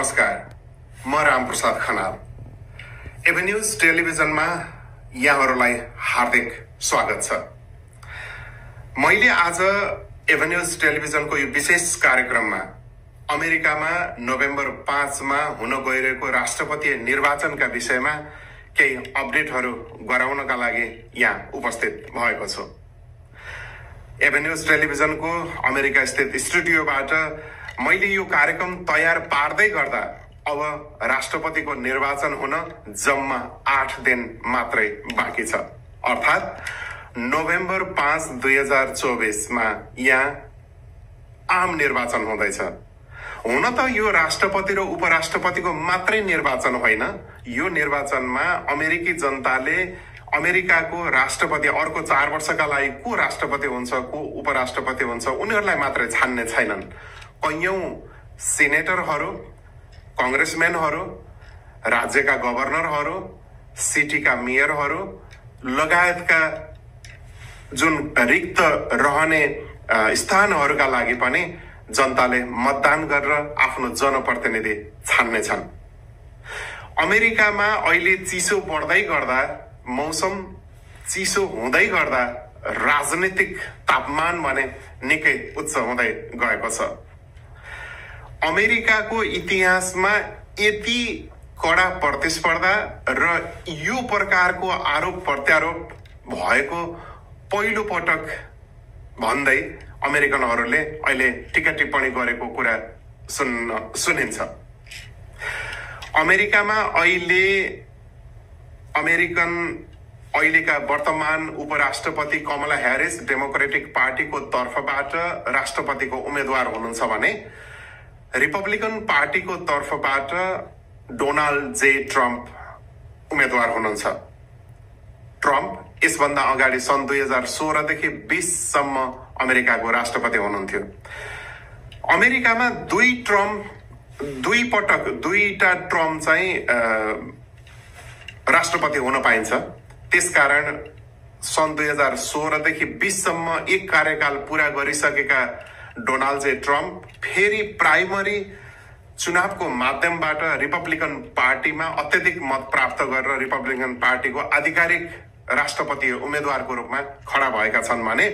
नमस्कार, म रामप्रसाद खनाल। एभेन्यूज टेलिभिजनमा यहाँहरूलाई हार्दिक स्वागत छ। मैले आज एभेन्यूज टेलिभिजनको यो विशेष कार्यक्रममा अमेरिकामा नोभेम्बर 5 मा हुन गइरहेको राष्ट्रपतीय निर्वाचनका विषयमा केही अपडेटहरू गराउनका लागि यहाँ उपस्थित भएको छु। एभेन्यूज टेलिभिजनको अमेरिका स्थित स्टुडियोबाट मैले यो कार्यक्रम तयार पार्दै गर्दा अब राष्ट्रपतिको निर्वाचन हुन जम्मा 8 दिन मात्रै बाँकी छ। अर्थात् नोभेम्बर 5, 2024 मा यहाँ आम निर्वाचन हुँदैछ। हुन त यो राष्ट्रपति र उपराष्ट्रपतिको मात्रै निर्वाचन होइन, यो निर्वाचनमा अमेरिकी जनताले अमेरिकाको राष्ट्रपति अर्को 4 वर्षका लागि को राष्ट्रपति हुन्छ, को उपराष्ट्रपति हुन्छ, उनीहरूलाई मात्रै छान्ने छैनन्। कैयौं सिनेटरहरू, कंग्रेसम्यानहरू, राज्यका गभर्नरहरू, सिटीका मेयरहरू लगायतका जुन रिक्त रहने स्थानहरूका लागि पनि जनताले मतदान गरेर आफ्नो जनप्रतिनिधि छान्नेछन्। अमेरिकामा अहिले चिसो बढ्दै गर्दा, मौसम चिसो हुँदै गर्दा राजनीतिक तापमान भने निकै उच्च हुँदै गएको छ। अमेरिकाको इतिहासमा यति कडा प्रतिस्पर्धा र यो प्रकारको आरोप प्रत्यारोप भएको पहिलो पटक भन्दै अमेरिकनहरूले अहिले टीका टिप्पणी गरेको कुरा सुनिन्छ। अमेरिकामा अहिलेका वर्तमान उपराष्ट्रपति कमला ह्यारिस डेमोक्रेटिक पार्टीको तर्फबाट राष्ट्रपतिको उम्मेद्वार हुनुहुन्छ भने रिपब्लिकन पार्टीको तर्फबाट डोनाल्ड जे ट्रम्प उम्मेद्वार हुनुहुन्छ। ट्रम्प यसभन्दा अगाडि सन् 2016 देखि 20 सम्म अमेरिकाको राष्ट्रपति हुनुहुन्थ्यो। अमेरिकामा दुईटा ट्रम्प चाहिँ राष्ट्रपति हुन पाइन्छ। त्यसकारण सन् 2016 देखि 20 सम्म एक कार्यकाल पूरा गरिसकेका डोनाल्ड जे ट्रम्प फेरि प्राइमरी चुनावको माध्यमबाट रिपब्लिकन पार्टीमा अत्यधिक मत प्राप्त गरेर रिपब्लिकन पार्टीको आधिकारिक राष्ट्रपति उम्मेद्वारको रूपमा खडा भएका छन् भने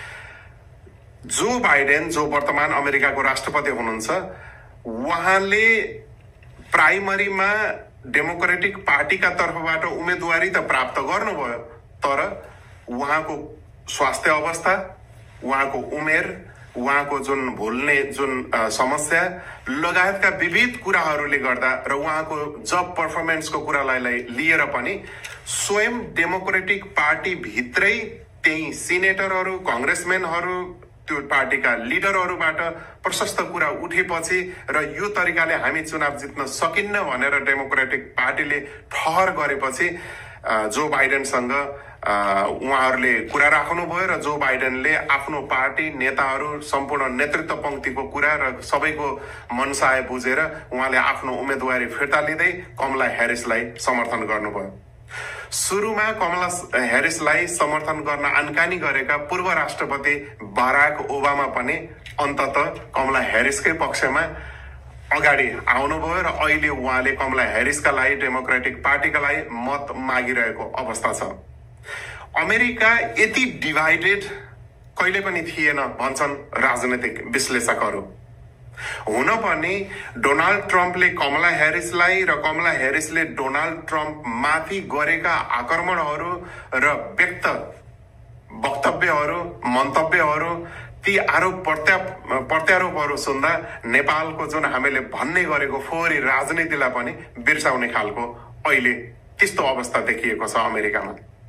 जो बाइडेन, जो वर्तमान अमेरिकाको राष्ट्रपति हुनुहुन्छ, उहाँले प्राइमरीमा डेमोक्रेटिक पार्टीका तर्फबाट उम्मेदवारी त प्राप्त गर्नुभयो, तर उहाँको स्वास्थ्य अवस्था, उहाँको उमेर, उहाँको जुन भुल्ने जुन समस्या लगायतका विविध कुराहरूले गर्दा र उहाँको जब पर्फर्मेन्सको कुरालाई लिएर पनि स्वयं डेमोक्रेटिक पार्टी भित्रै त्यही सिनेटरहरू, कंग्रेसम्यानहरू, त्यो पार्टीका लिडरहरूबाट प्रशस्त कुरा उठेपछि र यो तरिकाले हामी चुनाव जित्न सकिन्न भनेर डेमोक्रेटिक पार्टीले ठहर गरेपछि जो बाइडेनसँग उहाँहरूले कुरा राख्नुभयो र जो बाइडेनले आफ्नो पार्टी नेताहरू, सम्पूर्ण नेतृत्व पंक्तिको कुरा र सबैको मनसाय बुझेर उहाँले आफ्नो उम्मेदवारी फिर्ता लिँदै कमला ह्यारिसलाई समर्थन गर्नुभयो। सुरुमा कमला ह्यारिसलाई समर्थन गर्न आनकानी गरेका पूर्व राष्ट्रपति बाराक ओबामा पनि अन्ततः कमला ह्यारिसकै पक्षमा अगाडि आउनुभयो र अहिले उहाँले कमला ह्यारिसका लागि, डेमोक्रेटिक पार्टीका लागि मत मागिरहेको अवस्था छ। अमेरिका यति डिभाइडेड कहिले पनि थिएन भन्छन् राजनीतिक विश्लेषकहरू। हुन पनि डोनाल्ड ट्रम्पले कमला ह्यारिसलाई र कमला ह्यारिसले डोनाल्ड ट्रम्प माथि गरेका आक्रमणहरू र व्यक्त वक्तव्यहरू, मन्तव्यहरू, ती आरोप प्रत्यारोपहरू सुन्दा नेपालको जुन हामीले भन्ने गरेको फोहोरी राजनीतिलाई पनि बिर्साउने खालको अहिले त्यस्तो अवस्था देखिएको छ अमेरिकामा।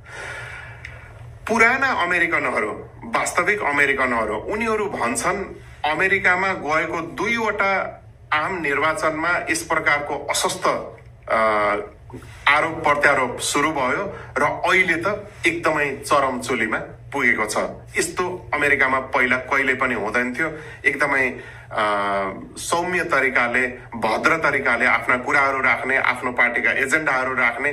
पुराना अमेरिकनहरू, वास्तविक अमेरिकनहरू, उनीहरू भन्छन् अमेरिकामा गएको 2वटा आम निर्वाचनमा यस प्रकारको अस्वस्थ आरोप प्रत्यारोप सुरु भयो र अहिले त एकदमै चरम चुलीमा पुगेको छ। यस्तो अमेरिकामा पहिला कहिले पनि हुँदैन थियो। एकदमै सौम्य तरिकाले, भद्र तरिकाले आफ्ना कुराहरू राख्ने, आफ्नो पार्टीका एजेन्डाहरू राख्ने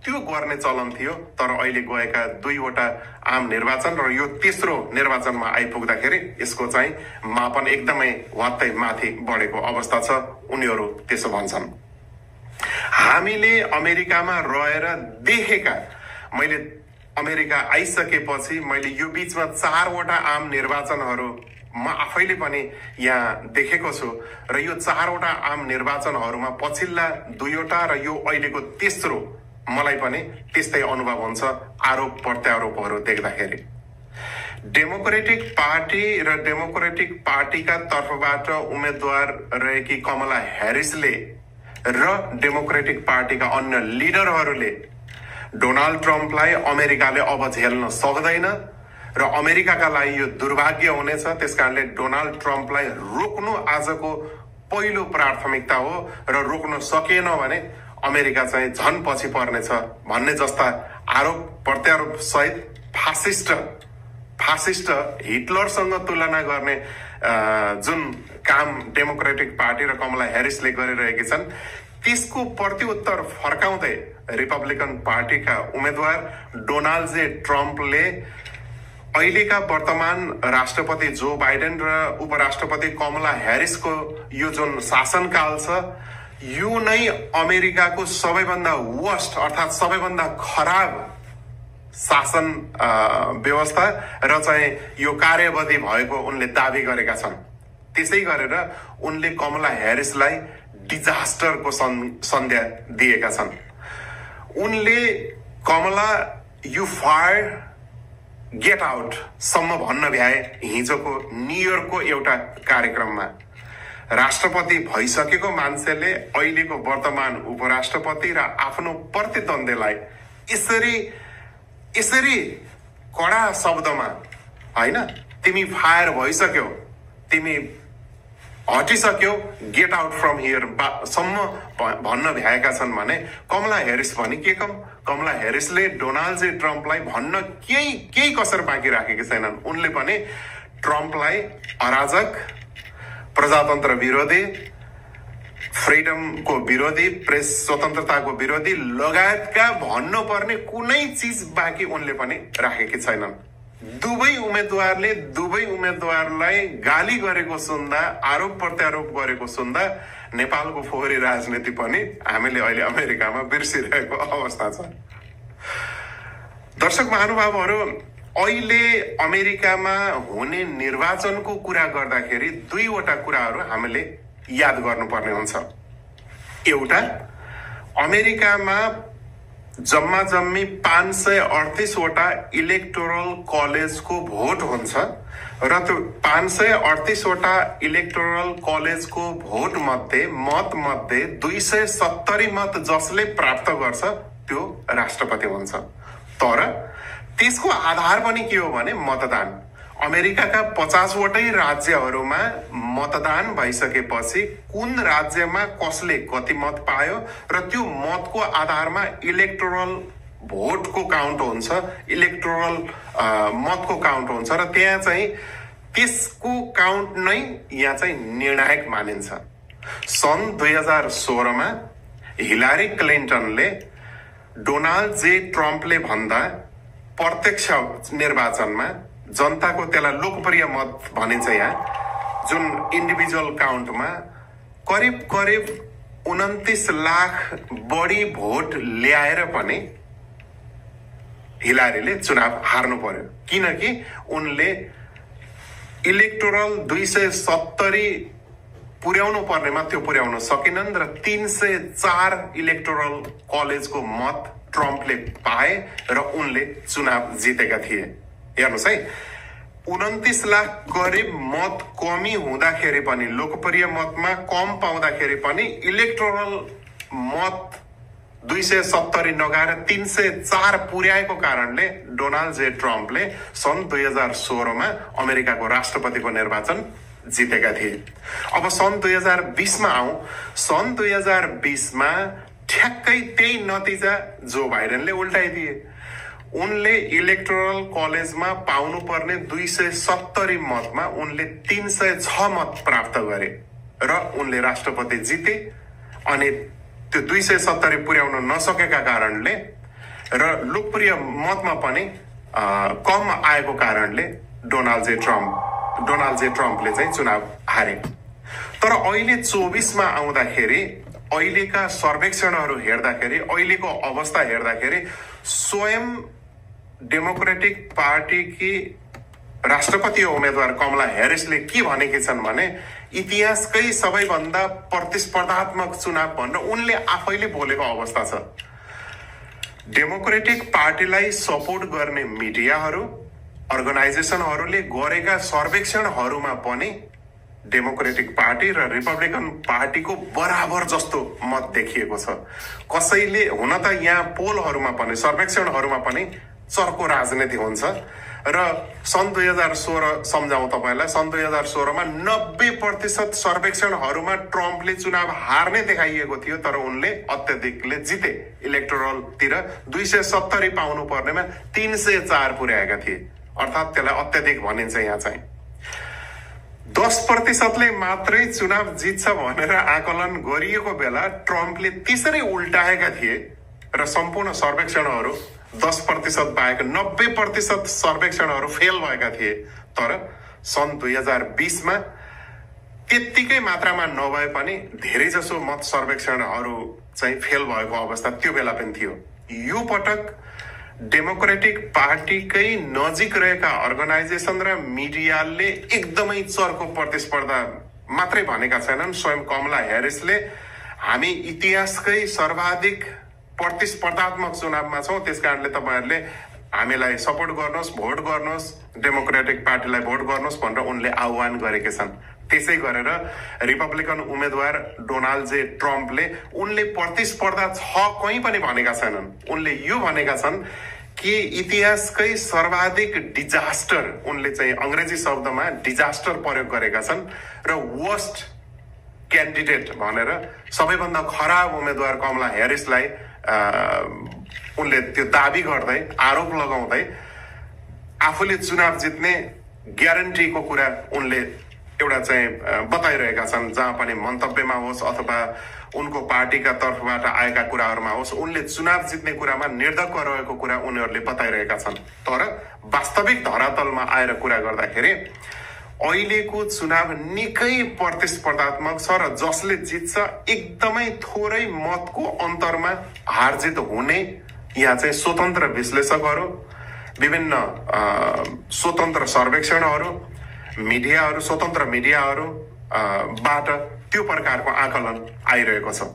त्यो गर्ने चलन थियो। तर अहिले गएका 2वटा आम निर्वाचन र यो तेस्रो निर्वाचनमा आइपुग्दाखेरि यसको चाहिँ मापन एकदमै वात्तै माथि बढेको अवस्था छ, उनीहरू त्यसो भन्छन्। हामीले अमेरिकामा रहेर देखेका, मैले अमेरिका आइसकेपछि मैले यो बीचमा 4वटा आम निर्वाचनहरू म आफैले पनि यहाँ देखेको छु र यो 4वटा आम निर्वाचनहरूमा पछिल्ला 2वटा र यो अहिलेको तेस्रो मलाई पनि त्यस्तै अनुभव हुन्छ आरोप प्रत्यारोपहरू देख्दाखेरि। डेमोक्रेटिक पार्टी र डेमोक्रेटिक पार्टीका तर्फबाट उम्मेद्वार रहेकी कमला ह्यारिसले र डेमोक्रेटिक पार्टीका अन्य लिडरहरूले डोनाल्ड ट्रम्पलाई अमेरिकाले अब झेल्न सक्दैन र अमेरिकाका लागि यो दुर्भाग्य हुनेछ। त्यसकारणले डोनाल्ड ट्रम्पलाई रोक्नु आजको पहिलो प्राथमिकता हो र रोक्न सकिएन भने अमेरिका चाहिँ झन पछि पर्नेछ भन्ने जस्ता आरोप प्रत्यारोप सहित फासिस्ट हिटलरसँग तुलना गर्ने जुन काम डेमोक्रेटिक पार्टी र कमला ह्यारिसले गरिरहेकी छन् त्यसको प्रत्युत्तर फर्काउँदै रिपब्लिकन पार्टीका उम्मेद्वार डोनाल्ड जे ट्रम्पले अहिलेका वर्तमान राष्ट्रपति जो बाइडेन र उपराष्ट्रपति कमला ह्यारिसको यो जुन शासनकाल छ यो नै अमेरिकाको सबैभन्दा वर्स्ट अर्थात् सबैभन्दा खराब शासन व्यवस्था र चाहिँ यो कार्यवधि भएको उनले दावी गरेका छन्। त्यसै गरेर उनले कमला ह्यारिसलाई डिजास्टरको संज्ञा दिएका छन्। उनले Kamala you fire get out सम्म भन्न भ्याए हिजोको न्युयोर्कको एउटा कार्यक्रममा। राष्ट्रपति भइसकेको मान्छेले अहिलेको वर्तमान उपराष्ट्रपति र आफ्नो प्रतिद्वन्द्वीलाई यसरी कडा शब्दमा हैन तिमी फायर भइसक्यौ, तिमी हटिसक्यौ, गेट आउट फ्रम हियर सम्म भन्न भ्याएका छन् भने कमला ह्यारिस पनि के कम। कमला ह्यारिसले डोनाल्ड जे ट्रम्पलाई भन्न केही कसर बाँकी राखेकी छैनन्। उनले पनि ट्रम्पलाई अराजक, प्रजातन्त्र विरोधी, फ्रिडमको विरोधी, प्रेस स्वतन्त्रताको विरोधी लगायतका भन्नुपर्ने कुनै चीज बाँकी उनले पनि राखेकी छैनन्। दुवै उम्मेद्वारलाई गाली गरेको सुन्दा, आरोप प्रत्यारोप गरेको सुन्दा नेपालको फोहोरी राजनीति पनि हामीले अहिले अमेरिकामा बिर्सिरहेको अवस्था छ। दर्शक महानुभावहरू, अहिले अमेरिकामा हुने निर्वाचनको कुरा गर्दाखेरि 2वटा कुराहरू हामीले याद गर्नुपर्ने हुन्छ। एउटा, अमेरिकामा जम्मा जम्मी 538वटा इलेक्टोरल कलेजको भोट हुन्छ र त्यो 538वटा इलेक्टोरल कलेजको भोट मध्ये 270 मत जसले प्राप्त गर्छ त्यो राष्ट्रपति हुन्छ। तर त्यसको आधार पनि के हो भने मतदान। अमेरिकाका 50वटै राज्यहरूमा मतदान भइसकेपछि कुन राज्यमा कसले कति मत पायो र त्यो मतको आधारमा इलेक्टोरल भोटको काउन्ट हुन्छ, इलेक्टोरल मतको काउन्ट हुन्छ र त्यहाँ चाहिँ त्यसको काउन्ट नै यहाँ चाहिँ निर्णायक मानिन्छ। सन् 2016मा हिलारी क्लिन्टनले डोनाल्ड जे ट्रम्पले भन्दा प्रत्यक्ष निर्वाचनमा जनताको त्यसलाई लोकप्रिय मत भनिन्छ यहाँ जुन इन्डिभिजुअल काउन्टमा करिब 29 लाख बढी भोट ल्याएर पनि हिलारीले चुनाव हार्नु पर्यो, किनकि उनले इलेक्टोरल 270 पुर्याउनु पर्नेमा त्यो पुर्याउन सकिनन् र 304 इलेक्टोरल कलेजको मत ट्रम्पले पाए र उनले चुनाव जितेका थिए। हेर्नुहोस् है, 29 लाख करिब मत कमी हुँदाखेरि पनि, लोकप्रिय मतमा कम पाउँदाखेरि पनि इलेक्टोरल मत 270 नगएर 304 पुर्याएको कारणले डोनाल्ड जे ट्रम्पले सन् 2016मा अमेरिकाको राष्ट्रपतिको निर्वाचन जितेका थिए। अब सन् 2020मा आउँ। सन् 2020मा ठ्याक्कै त्यही नतिजा जो बाइडेनले उल्टाइदिए। उनले इलेक्टोरल कलेजमा पाउनु पर्ने 270 मतमा उनले 306 मत प्राप्त गरे र उनले राष्ट्रपति जिते। अनि त्यो 270 पुर्याउन नसकेका कारणले र लोकप्रिय मतमा पनि कम आएको कारणले डोनाल्ड जे ट्रम्पले चाहिँ चुनाव हारे। तर अहिले 24 मा आउँदाखेरि अहिलेका सर्वेक्षणहरू हेर्दाखेरि, अहिलेको अवस्था हेर्दाखेरि स्वयं डेमोक्रेटिक पार्टीकी राष्ट्रपति उम्मेदवार कमला ह्यारिसले के भनेकी छन् भने इतिहासकै सबैभन्दा प्रतिस्पर्धात्मक चुनाव भनेर उनले आफैले बोलेको अवस्था छ। डेमोक्रेटिक पार्टीलाई सपोर्ट गर्ने मिडियाहरू, अर्गनाइजेसनहरूले गरेका सर्वेक्षणहरूमा पनि डेमोक्रेटिक पार्टी र रिपब्लिकन पार्टीको बराबर जस्तो मत देखिएको छ। कसैले हुन त यहाँ पोलहरूमा पनि, सर्वेक्षणहरूमा पनि चर्को राजनीति हुन्छ र सन् 2016 सम्झाउँ तपाईलाई, सन् 2016 मा 90% सर्वेक्षणहरूमा ट्रम्पले चुनाव हार्ने देखाइएको थियो, तर उनले अत्यधिकले जिते। इलेक्टोरलतिर 270 पाउनु पर्नेमा 304 पुर्याएका थिए, अर्थात् त्यसलाई अत्यधिक भनिन्छ। यहाँ चाहिँ 10%ले मात्रै चुनाव जित्छ भनेर आकलन गरिएको बेला ट्रम्पले त्यसरी उल्टाएका थिए र सम्पूर्ण सर्वेक्षणहरू 10% बाहेक 90% सर्वेक्षणहरू फेल भएका थिए। तर सन् 2020 मा त्यत्तिकै मात्रामा नभए पनि धेरै जसो मत सर्वेक्षणहरू चाहिँ फेल भएको अवस्था त्यो बेला पनि थियो। यो पटक डेमोक्रेटिक पार्टीकै नजिक रहेका अर्गनाइजेसन र मिडियाले एकदमै चर्को प्रतिस्पर्धा मात्रै भनेका छैनन्। स्वयं कमला ह्यारिसले हामी इतिहासकै सर्वाधिक प्रतिस्पर्धात्मक चुनावमा छौं, त्यसकारणले तपाईहरुले हामीलाई सपोर्ट गर्नुहोस्, भोट गर्नुहोस्, डेमोक्रेटिक पार्टीलाई भोट गर्नुहोस् भनेर उनले आह्वान गरेका छन्। त्यसै गरेर रिपब्लिकन उम्मेदवार डोनाल्ड जे ट्रम्पले उनले प्रतिस्पर्धा छ कहीँ पनि भनेका छैनन्। उनले यो भनेका छन् कि इतिहासकै सर्वाधिक डिजास्टर, उनले चाहिँ अंग्रेजी शब्दमा डिजास्टर प्रयोग गरेका छन् र वर्स्ट क्यान्डिडेट भनेर सबैभन्दा खराब उम्मेदवार कमला ह्यारिसलाई उनले त्यो दाबी गर्दै, आरोप लगाउँदै आफूले चुनाव जित्ने ग्यारेन्टीको कुरा उनले एउटा चाहिँ बताइरहेका छन्। जहाँ पनि मन्तव्यमा होस् अथवा उनको पार्टीका तर्फबाट आएका कुराहरूमा होस्, उनले चुनाव जित्ने कुरामा निर्धक्क रहेको कुरा उनीहरूले बताइरहेका छन्। तर वास्तविक धरातलमा आएर कुरा गर्दाखेरि अहिलेको चुनाव निकै प्रतिस्पर्धात्मक छ र जसले जित्छ एकदमै थोरै मतको अन्तरमा हार जित हुने। यहाँ चाहिँ स्वतन्त्र विश्लेषकहरू, विभिन्न स्वतन्त्र सर्वेक्षणहरू, मिडियाहरू, स्वतन्त्र मिडियाहरू बाट त्यो प्रकारको आकलन आइरहेको छ।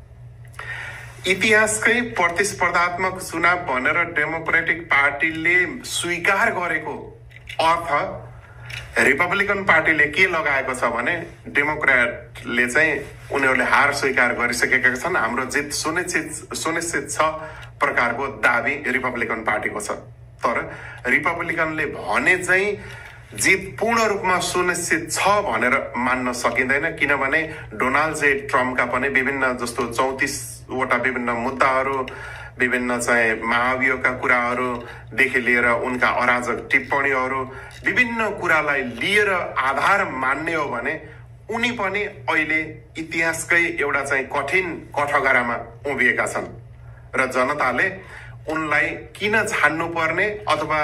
इतिहासकै प्रतिस्पर्धात्मक चुनाव भनेर डेमोक्रेटिक पार्टीले स्वीकार गरेको अर्थ रिपब्लिकन पार्टीले के लगाएको छ भने डेमोक्रेटले चाहिँ उनीहरूले हार स्वीकार गरिसकेका छन्, हाम्रो जित सुनिश्चित छ प्रकारको दाबी रिपब्लिकन पार्टीको छ। तर रिपब्लिकनले भने चाहिँ जित पूर्ण रूपमा सुनिश्चित छ भनेर मान्न सकिँदैन, किनभने डोनाल्ड जे ट्रम्पका पनि विभिन्न जस्तो 34 वटा विभिन्न मुद्दाहरू, विभिन्न चाहिँ महाभियोगका कुराहरूदेखि लिएर उनका अराजक टिप्पणीहरू, विभिन्न कुरालाई लिएर आधार मान्ने हो भने उनी पनि अहिले इतिहासकै एउटा चाहिँ कठिन कठघरामा उभिएका छन् र जनताले उनलाई किन छान्नु पर्ने अथवा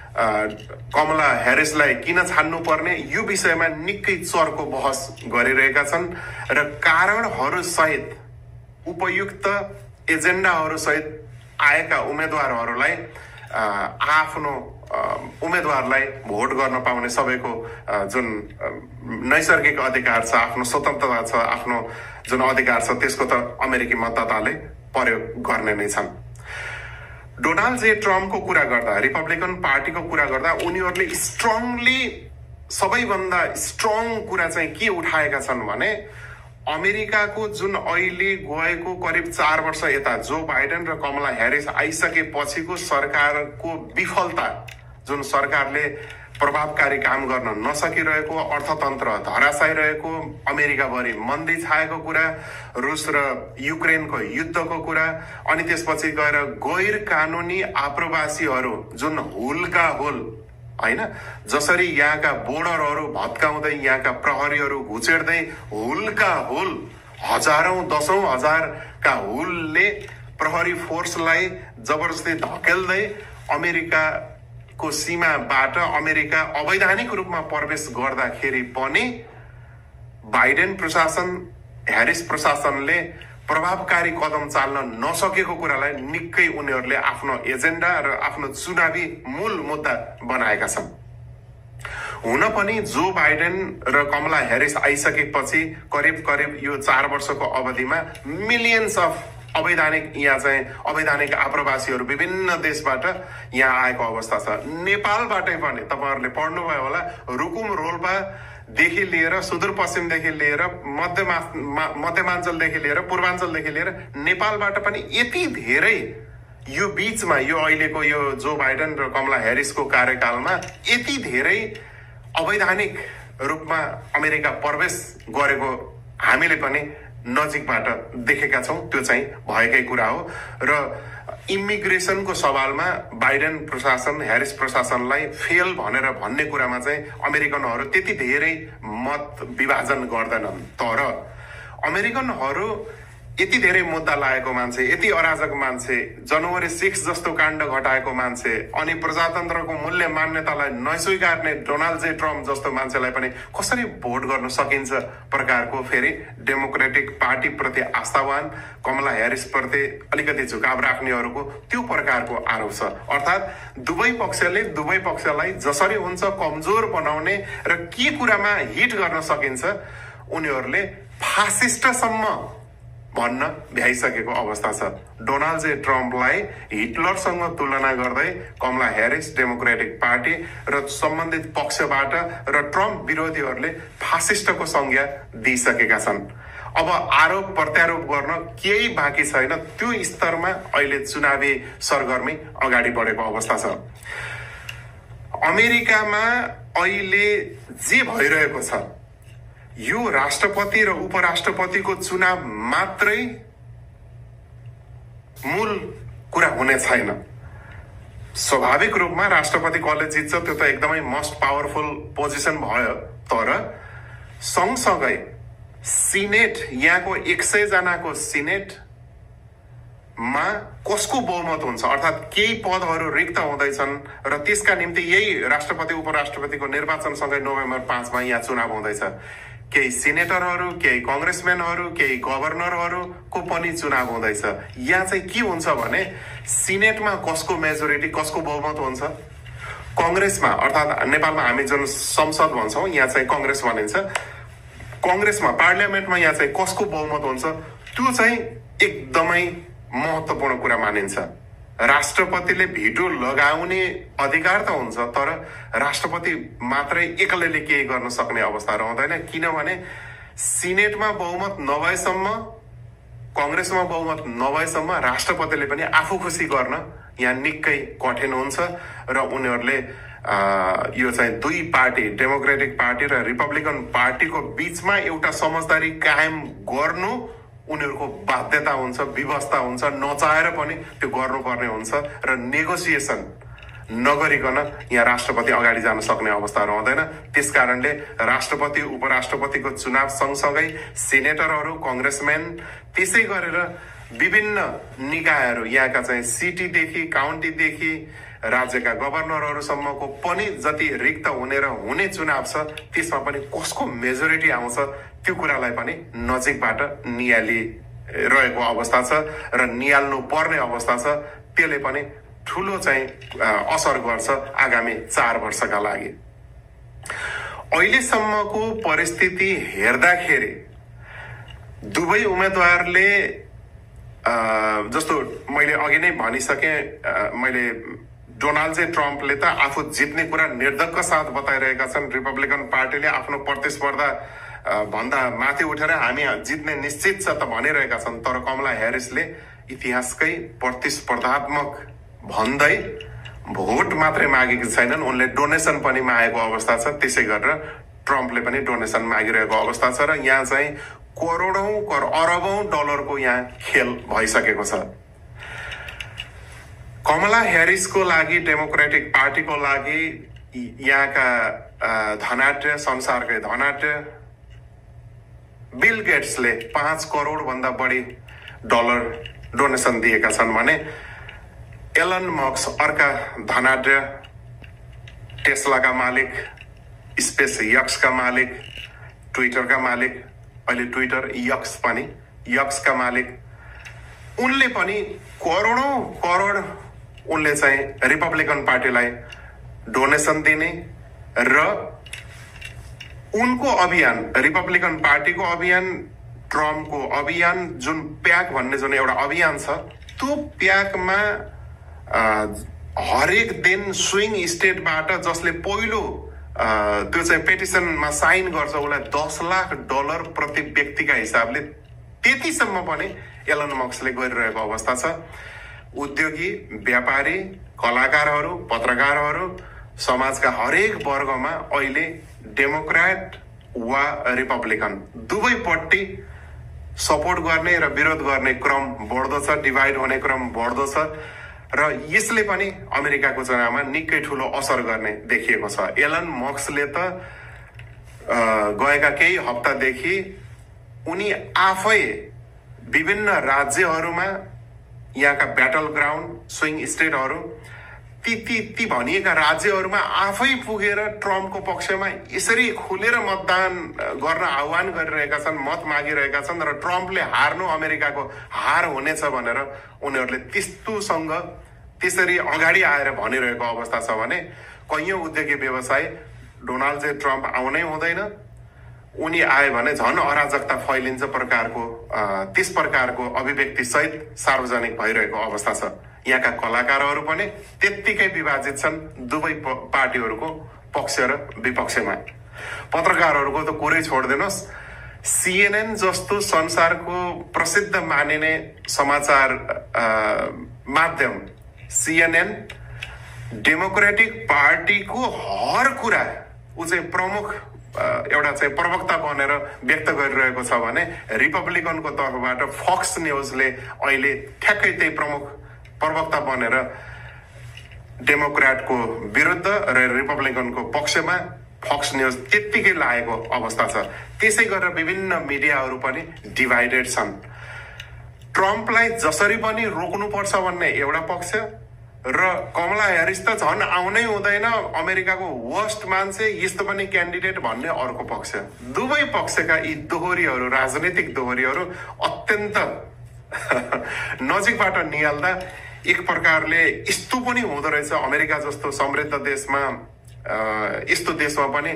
कमला ह्यारिसलाई किन छान्नु पर्ने यो विषयमा निकै चर्को बहस गरिरहेका छन् र कारणहरू सहित, उपयुक्त एजेन्डाहरू सहित आएका उम्मेदवारहरूलाई आफ्नो उम्मेदवारलाई भोट गर्न पाउने सबैको जुन नैसर्गिक अधिकार छ, आफ्नो स्वतन्त्रता छ, आफ्नो जुन अधिकार छ त्यसको त अमेरिकी मतदाताले प्रयोग गर्ने नै छन्। डोनाल्ड जे ट्रम्पको कुरा गर्दा, रिपब्लिकन पार्टीको कुरा गर्दा उनीहरूले स्ट्रङली सबैभन्दा स्ट्रङ कुरा चाहिँ के उठाएका छन् भने अमेरिकाको जुन अहिले गएको करिब 4 वर्ष यता जो बाइडेन र कमला ह्यारिस आइसकेपछिको सरकारको विफलता, जुन सरकारले प्रभावकारी काम गर्न नसकिरहेको, अर्थतन्त्र धराशायी रहेको, अमेरिकाभरि मन्दी छाएको कुरा, रुस र युक्रेनको युद्धको कुरा, अनि त्यसपछि गएर गैर कानुनी आप्रवासीहरू जुन हुलका हुल हैन, जसरी यहाँका बोर्डरहरू भत्काउँदै यहाँका प्रहरीहरू घुचेड्दै हुलका हुल हजारौं दशौं हजारका हुलले प्रहरी फोर्सलाई जबरजस्ती धकेल्दै अमेरिकाको सीमाबाट अमेरिका अवैधानिक रूपमा प्रवेश गर्दाखेरि पनि बाइडेन प्रशासन, ह्यारिस प्रशासनले प्रभावकारी कदम चाल्न नसकेको कुरालाई निकै उनीहरूले आफ्नो एजेन्डा र आफ्नो चुनावी मूल मुद्दा बनाएका छन्। हुन पनि जो बाइडेन र कमला ह्यारिस आइसकेपछि करिब यो 4 वर्षको अवधिमा मिलियन्स अफ अवैधानिक आप्रवासीहरू विभिन्न देशबाट यहाँ आएको अवस्था छ। नेपालबाटै पनि तपाईहरुले पढ्नुभयो होला, रुकुम रोल्पा देखि लिएर सुदूरपश्चिमदेखि लिएर मध्यमाञ्चलदेखि लिएर पूर्वाञ्चलदेखि लिएर नेपालबाट पनि यति धेरै यो बीचमा यो अहिलेको यो जो बाइडेन र कमला ह्यारिसको कार्यकालमा यति धेरै अवैधानिक रूपमा अमेरिका प्रवेश गरेको हामीले पनि नजिकबाट देखेका छौं। त्यो चाहिँ भएकै कुरा हो र इमिग्रेसनको सवालमा बाइडेन प्रशासन, ह्यारिस प्रशासनलाई फेल भनेर भन्ने कुरामा चाहिँ अमेरिकनहरू त्यति धेरै मत विभाजन गर्दैनन्। तर अमेरिकनहरू यति धेरै मुद्दा लागेको मान्छे, यति अराजक मान्छे, जनवरी 6 जस्तो काण्ड घटाएको मान्छे, अनि प्रजातन्त्रको मूल्य मान्यतालाई नस्वीकार्ने डोनाल्ड जे ट्रम्प जस्तो मान्छेलाई पनि कसरी भोट गर्न सकिन्छ प्रकारको फेरि डेमोक्रेटिक पार्टी प्रति आस्थावान, कमला ह्यारिस प्रति अलिकति झुकाव राख्नेहरूको त्यो प्रकारको आरोप छ। अर्थात् दुवै पक्षले दुवै पक्षलाई जसरी हुन्छ कमजोर बनाउने र के कुरामा हिट गर्न सकिन्छ उनीहरूले फासिस्टसम्म भन्न भ्याइसकेको अवस्था छ। डोनाल्ड जे ट्रम्पलाई हिटलरसँग तुलना गर्दै कमला ह्यारिस, डेमोक्रेटिक पार्टी र सम्बन्धित पक्षबाट र ट्रम्प विरोधीहरूले फासिस्टको संज्ञा दिइसकेका छन्। अब आरोप प्रत्यारोप गर्न केही बाँकी छैन। त्यो स्तरमा अहिले चुनावी सरगर्मी अगाडि बढेको अवस्था छ। अमेरिकामा अहिले जे भइरहेको छ यो राष्ट्रपति र उपराष्ट्रपतिको चुनाव मात्रै मूल कुरा हुने छैन। स्वाभाविक रूपमा राष्ट्रपति कसले जित्छ त्यो त एकदमै मोस्ट पावरफुल पोजिसन भयो। तर सँगसँगै सिनेट, यहाँको 100 जनाको सिनेटमा कसको बहुमत हुन्छ, अर्थात् केही पदहरू रिक्त हुँदैछन् र त्यसका निम्ति यही राष्ट्रपति उपराष्ट्रपतिको निर्वाचनसँगै नोभेम्बर 5 मा यहाँ चुनाव हुँदैछ। केही सिनेटरहरू, केही कंग्रेसम्यानहरू, केही गभर्नरहरूको पनि चुनाव हुँदैछ। यहाँ चाहिँ के हुन्छ भने सिनेटमा कसको मेजोरिटी, कसको बहुमत हुन्छ, कंग्रेसमा अर्थात् नेपालमा हामी जुन संसद भन्छौं यहाँ चाहिँ कंग्रेस भनिन्छ, कंग्रेसमा पार्लियामेन्टमा यहाँ चाहिँ कसको बहुमत हुन्छ त्यो चाहिँ एकदमै महत्त्वपूर्ण कुरा मानिन्छ। राष्ट्रपतिले भिटो लगाउने अधिकार त हुन्छ तर राष्ट्रपति मात्रै एक्लैले केही गर्न सक्ने अवस्था रहँदैन। किनभने सिनेटमा बहुमत नभएसम्म, कंग्रेसमा बहुमत नभएसम्म राष्ट्रपतिले पनि आफू खुसी गर्न यहाँ निकै कठिन हुन्छ र उनीहरूले यो चाहिँ दुई पार्टी, डेमोक्रेटिक पार्टी र रिपब्लिकन पार्टीको बीचमा एउटा समझदारी कायम गर्नु उनीहरूको बाध्यता हुन्छ, व्यवस्था हुन्छ, नचाहेर पनि त्यो गर्नुपर्ने हुन्छ र नेगोसिएसन नगरिकन यहाँ राष्ट्रपति अगाडि जान सक्ने अवस्था रहँदैन। त्यसकारणले राष्ट्रपति उपराष्ट्रपतिको चुनाव सँगसँगै सिनेटरहरू, कंग्रेसम्यान, त्यसै गरेर विभिन्न निकायहरू, यहाँका चाहिँ सिटीदेखि काउन्टीदेखि राज्यका गभर्नरहरूसम्मको पनि जति रिक्त हुने र हुने चुनाव छ त्यसमा पनि कसको मेजोरिटी आउँछ त्यो कुरालाई पनि नजिकबाट नियालिरहेको अवस्था छ र नियाल्नु पर्ने अवस्था छ। त्यसले पनि ठूलो चाहिँ असर गर्छ आगामी 4 वर्षका लागि। अहिलेसम्मको परिस्थिति हेर्दाखेरि दुवै उम्मेदवारले जस्तो मैले अघि नै भनिसके, मैले डोनाल्ड जे ट्रम्पले त आफू जित्ने कुरा निर्धक्क साथ बताइरहेका छन्। रिपब्लिकन पार्टीले आफ्नो प्रतिस्पर्धा भन्दा माथि उठेर हामी जित्ने निश्चित छ त भनिरहेका छन्। तर कमला ह्यारिसले इतिहासकै प्रतिस्पर्धात्मक भन्दै भोट मात्रै मागेकी छैनन्, उनले डोनेसन पनि मागेको अवस्था छ। त्यसै गरेर ट्रम्पले पनि डोनेसन मागिरहेको अवस्था छ र यहाँ चाहिँ करोडौं अरबौं डलरको यहाँ खेल भइसकेको छ। कमला ह्यारिसको लागि, डेमोक्रेटिक पार्टीको लागि यहाँका धनाढ्य, संसारकै धनाढ्य बिल गेट्सले 5 करोड भन्दा बढी डलर डोनेसन दिएका छन् भने एलन मस्क अर्का धनाढ्य टेस्लाका मालिक, स्पेस एक्सका मालिक, ट्विटरका मालिक, अहिले ट्विटर एक्सका मालिक, उनले पनि करोडौं करोड उनले चाहिँ रिपब्लिकन पार्टीलाई डोनेसन दिने र उनको अभियान, रिपब्लिकन पार्टीको अभियान, ट्रम्पको अभियान, जुन प्याक भन्ने जुन एउटा अभियान छ, त्यो प्याकमा हरेक दिन स्विङ स्टेटबाट जसले पहिलो त्यो चाहिँ पेटिसनमा साइन गर्छ उसलाई $10 लाख प्रति व्यक्तिका हिसाबले त्यतिसम्म पनि एलन मस्कले गरिरहेको अवस्था छ। उद्योगी, व्यापारी, कलाकारहरू, पत्रकारहरू, समाजका हरेक वर्गमा अहिले डेमोक्रेट वा रिपब्लिकन दुवैपट्टि सपोर्ट गर्ने र विरोध गर्ने क्रम बढ्दो छ, डिभाइड हुने क्रम बढ्दो छ र यसले पनि अमेरिकाको चुनावमा निकै ठूलो असर गर्ने देखिएको छ। एलन मस्कले त गएका केही हप्तादेखि उनी आफै विभिन्न राज्यहरूमा यहाँका ब्याटल ग्राउन्ड स्विङ स्टेटहरू ती भनिएका राज्यहरूमा आफै पुगेर ट्रम्पको पक्षमा यसरी खुलेर मतदान गर्न आह्वान गरिरहेका छन्, मत मागिरहेका छन् र ट्रम्पले हार्नु अमेरिकाको हार हुनेछ भनेर उनीहरूले त्यस्तोसँग त्यसरी अगाडि आएर भनिरहेको अवस्था छ भने कैयौं उद्योगी व्यवसाय डोनाल्ड जे ट्रम्प आउनै हुँदैन, उनी आए भने झन् अराजकता फैलिन्छ प्रकारको त्यस प्रकारको अभिव्यक्ति सहित सार्वजनिक भइरहेको अवस्था छ। यहाँका कलाकारहरू पनि त्यत्तिकै विभाजित छन् दुवै पार्टीहरूको पक्ष र विपक्षमा। पत्रकारहरूको त कुरै छोडिदिनुहोस्, CNN जस्तो संसारको प्रसिद्ध मानिने समाचार माध्यम CNN डेमोक्रेटिक पार्टीको हर कुरा ऊ चाहिँ प्रमुख एउटा चाहिँ प्रवक्ता बनेर व्यक्त गरिरहेको छ भने रिपब्लिकनको तर्फबाट फक्स न्यूजले अहिले ठ्याक्कै त्यही प्रमुख प्रवक्ता बनेर डेमोक्रेटको विरुद्ध र रिपब्लिकनको पक्षमा फक्स न्यूज त्यत्तिकै लागेको अवस्था छ। त्यसै गरेर विभिन्न मिडियाहरू पनि डिभाइडेड छन्। ट्रम्पलाई जसरी पनि रोक्नुपर्छ भन्ने एउटा पक्ष र कमला ह्यारिस त झन् आउनै हुँदैन, अमेरिकाको वर्स्ट मान्छे, यस्तो पनि क्यान्डिडेट भन्ने अर्को पक्ष। दुवै पक्षका यी दोहोरीहरू, राजनीतिक दोहोरीहरू अत्यन्त नजिकबाट निहाल्दा एक प्रकारले यस्तो पनि हुँदो रहेछ अमेरिका जस्तो समृद्ध देशमा, यस्तो देशमा पनि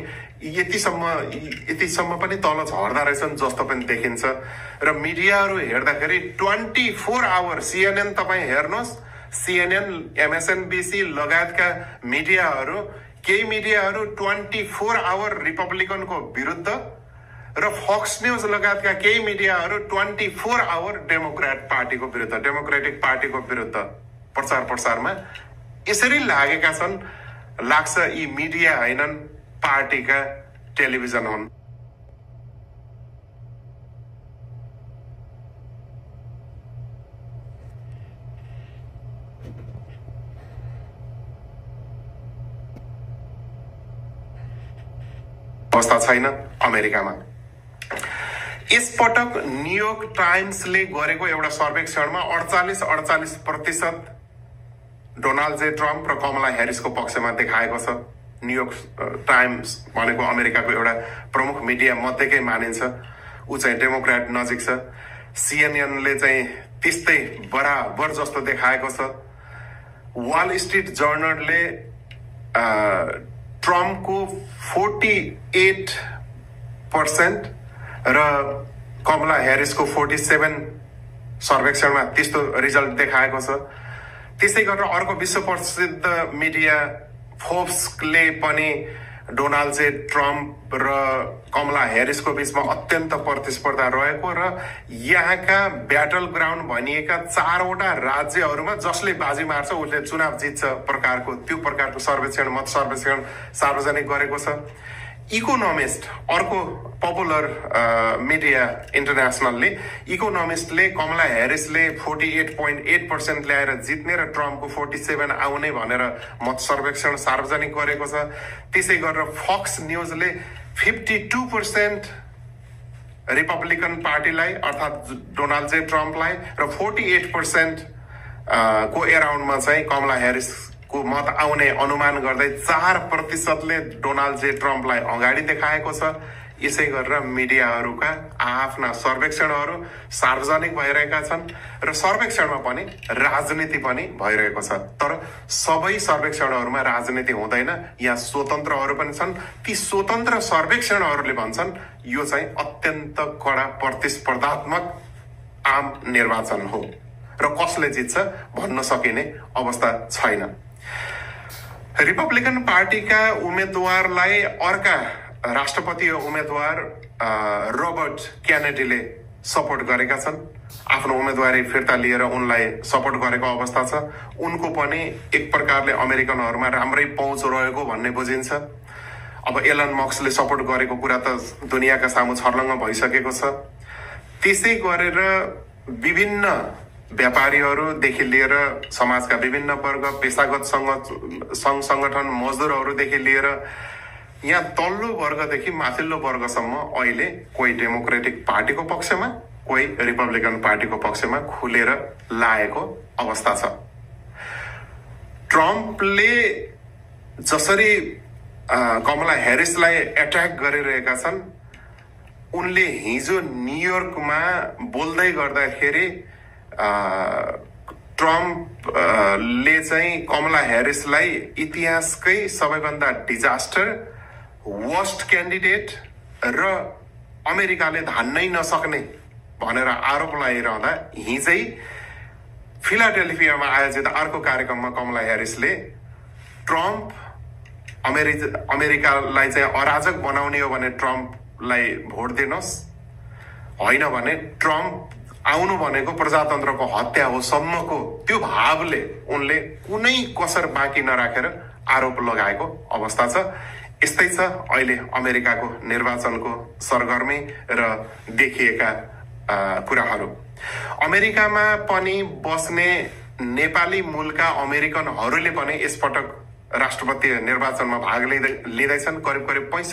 यतिसम्म पनि तल झर्दा रहेछन् जस्तो पनि देखिन्छ। र मिडियाहरू हेर्दाखेरि 24 आवर CNN तपाईँ हेर्नुहोस्, CNN, MSNBC लगायतका मिडियाहरू, केही मिडियाहरू 24 आवर रिपब्लिकनको विरुद्ध र फक्स न्यूज लगायतका केही मिडियाहरू 24 आवर डेमोक्रेटिक पार्टीको विरुद्ध प्रचार प्रसारमा यसरी लागेका छन्, लाग्छ यी मिडिया हैनन्, पार्टीका टेलिभिजन हुन्। अवस्था छैन अमेरिकामा। यसपटक न्युयोर्क टाइम्सले गरेको एउटा सर्वेक्षणमा 48% डोनाल्ड जे ट्रम्प र कमला ह्यारिसको पक्षमा देखाएको छ। न्युयोर्क टाइम्स भनेको अमेरिकाको एउटा प्रमुख मिडिया मध्येकै मानिन्छ, ऊ चाहिँ डेमोक्रेट नजिक छ। CNN ले चाहिँ त्यस्तै बराबर जस्तो देखाएको छ। वाल स्ट्रिट जर्नलले ट्रम्पको 48% र कमला ह्यारिसको 47 सर्वेक्षणमा त्यस्तो रिजल्ट देखाएको छ। त्यसै गरेर अर्को विश्व प्रसिद्ध मिडिया फोर्ब्सले पनि डोनाल्ड जे ट्रम्प र कमला ह्यारिसको बीचमा अत्यन्त प्रतिस्पर्धा रहेको र यहाँका ब्याटल ग्राउन्ड भनिएका 4वटा राज्यहरूमा जसले बाजी मार्छ उसले चुनाव जित्छ प्रकारको त्यो प्रकारको मत सर्वेक्षण सार्वजनिक गरेको छ। इकोनोमिस्ट, अर्को पपुलर मिडिया इन्टरनेसनलले, इकोनोमिस्टले कमला ह्यारिसले 48.8% ल्याएर जित्ने र ट्रम्पको 47 आउने भनेर मत सर्वेक्षण सार्वजनिक गरेको छ। त्यसै गरेर फक्स न्यूजले 52% रिपब्लिकन पार्टीलाई अर्थात् डोनाल्ड जे ट्रम्पलाई र 48% को एराउन्डमा चाहिँ कमला ह्यारिसको मत आउने अनुमान गर्दै 4%ले डोनाल्ड जे ट्रम्पलाई अगाडि देखाएको छ। यसै गरेर मिडियाहरूका आफ्ना सर्वेक्षणहरू सार्वजनिक भइरहेका छन् र सर्वेक्षणमा पनि राजनीति पनि भइरहेको छ। तर सबै सर्वेक्षणहरूमा राजनीति हुँदैन, यहाँ स्वतन्त्रहरू पनि छन्। ती स्वतन्त्र सर्वेक्षणहरूले भन्छन् यो चाहिँ अत्यन्त कडा प्रतिस्पर्धात्मक आम निर्वाचन हो र कसले जित्छ भन्न सकिने अवस्था छैन। रिपब्लिकन पार्टीका उम्मेदवारलाई अर्का राष्ट्रपति उम्मेदवार रोबर्ट केनेडीले सपोर्ट गरेका छन्। आफ्नो उम्मेदवारी फिर्ता लिएर उनलाई सपोर्ट गरेको अवस्था छ। उनको पनि एक प्रकारले अमेरिकनहरूमा राम्रै पहुँच रहेको भन्ने बुझिन्छ। अब एलन मस्कले सपोर्ट गरेको कुरा त दुनियाँका सामु छर्लङ्ग भइसकेको छ। त्यसै गरेर विभिन्न व्यापारीहरूदेखि लिएर समाजका विभिन्न वर्ग, पेशागत सङ्घ संगठन, मजदुरहरूदेखि लिएर यहाँ तल्लो वर्गदेखि माथिल्लो वर्गसम्म अहिले कोही डेमोक्रेटिक पार्टीको पक्षमा, कोही रिपब्लिकन पार्टीको पक्षमा खुलेर लागेको अवस्था छ। ट्रम्पले जसरी कमला ह्यारिसलाई एट्याक गरिरहेका छन्, उनले हिजो न्युयोर्कमा बोल्दै गर्दाखेरि ट्रम्पले चाहिँ कमला ह्यारिसलाई इतिहासकै सबैभन्दा डिजास्टर, वर्स्ट क्यान्डिडेट र अमेरिकाले धान्नै नसक्ने भनेर आरोप लगाइरहँदा हिजै फिलाडेल्फियामा आयोजित अर्को कार्यक्रममा कमला ह्यारिसले ट्रम्प अमेरिकालाई चाहिँ अराजक बनाउने हो भने ट्रम्पलाई भोट दिनुहोस्, होइन भने ट्रम्प आउनु भनेको प्रजातन्त्रको हत्या हो सम्मको त्यो भावले उनले कुनै कसर बाँकी नराखेर आरोप लगाएको अवस्था छ। यस्तै छ अहिले अमेरिकाको निर्वाचनको सरगर्मी र देखिएका कुराहरू। अमेरिकामा पनि बस्ने नेपाली मूलका अमेरिकनहरूले पनि यसपटक राष्ट्रपति निर्वाचनमा भाग लिँदैछन्। करिब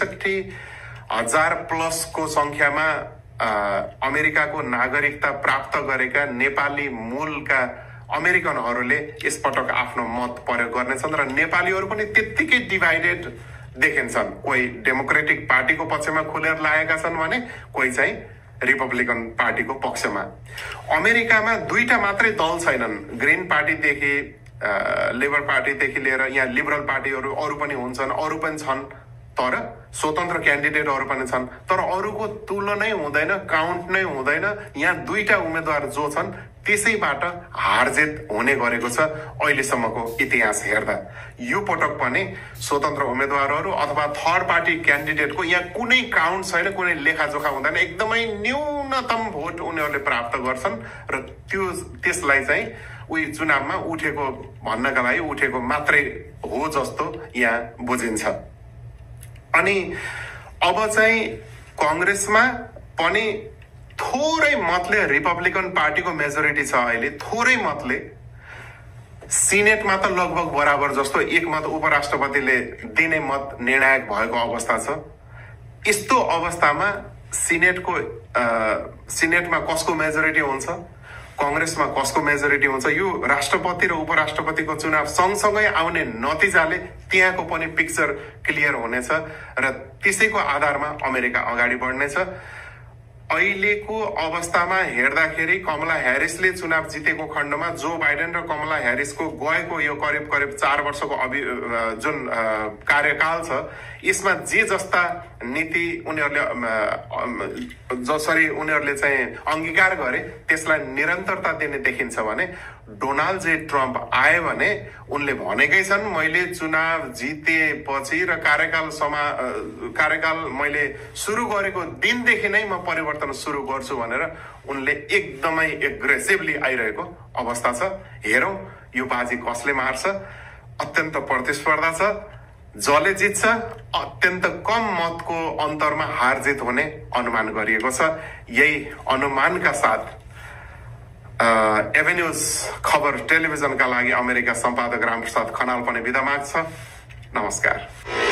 65,000 प्लसको संख्यामा अमेरिकाको नागरिकता प्राप्त गरेका नेपाली मूलका अमेरिकनहरूले यसपटक आफ्नो मत प्रयोग गर्नेछन् र नेपालीहरू पनि त्यत्तिकै डिभाइडेड देखिन्छन्। कोही डेमोक्रेटिक पार्टीको पक्षमा खुलेर लागेका छन् भने कोही चाहिँ रिपब्लिकन पार्टीको पक्षमा। अमेरिकामा दुईटा मात्रै दल छैनन्, ग्रीन पार्टीदेखि लेबर पार्टीदेखि लिएर यहाँ लिबरल पार्टीहरू अरू पनि हुन्छन्, अरू पनि छन्, तर स्वतन्त्र क्यान्डिडेटहरू पनि छन्। तर अरूको तुलनै हुँदैन, काउन्ट नै हुँदैन। यहाँ दुईटा उम्मेदवार जो छन् त्यसैबाट हारजित हुने गरेको छ अहिलेसम्मको इतिहास हेर्दा। यो पटक पनि स्वतन्त्र उम्मेदवारहरू अथवा थर्ड पार्टी क्यान्डिडेटको यहाँ कुनै काउन्ट छैन, कुनै लेखाजोखा हुँदैन। एकदमै न्यूनतम भोट उनीहरूले प्राप्त गर्छन् र त्यसलाई चाहिँ उही चुनावमा उठेको भन्नका लागि उठेको मात्रै हो जस्तो यहाँ बुझिन्छ। अनि अब चाहिँ कांग्रेसमा पनि थोरै मतले रिपब्लिकन पार्टीको मेजोरिटी छ अहिले, थोरै मतले। सिनेटमा त लगभग बराबर जस्तो, एक मत उपराष्ट्रपतिले दिने मत निर्णायक भएको अवस्था छ। यस्तो अवस्थामा सिनेटमा कसको मेजोरिटी हुन्छ, कांग्रेसमा कसको मेजोरिटी हुन्छ, यो राष्ट्रपति र उपराष्ट्रपतिको चुनाव सँगसँगै आउने नतिजाले त्यहाँको पनि पिक्चर क्लियर हुनेछ र त्यसैको आधारमा अमेरिका अगाडि बढ्नेछ। अहिलेको अवस्थामा हेर्दाखेरि कमला ह्यारिसले चुनाव जितेको खण्डमा जो बाइडेन र कमला ह्यारिसको गएको यो करिब 4 वर्षको जुन कार्यकाल छ, यसमा जे जस्ता नीति जसरी उनीहरूले चाहिँ अंगीकार गरे त्यसलाई निरन्तरता दिने देखिन्छ भने डोनाल्ड जे ट्रम्प आए भने उनले भनेकै छन् मैले चुनाव जितेपछि र कार्यकाल मैले सुरु गरेको दिनदेखि नै म परिवर्तन सुरु गर्छु भनेर उनले एकदमै एग्रेसिभली आइरहेको अवस्था छ। हेरौं यो बाजी कसले मार्छ। अत्यन्त प्रतिस्पर्धा छ, जसले जित्छ अत्यन्त कम मतको अन्तरमा हार जित हुने अनुमान गरिएको छ। यही अनुमानका साथ एभेन्यूज खबर टेलिभिजनका लागि अमेरिका सम्पादक रामप्रसाद खनाल पनि बिदा माग्छ। नमस्कार।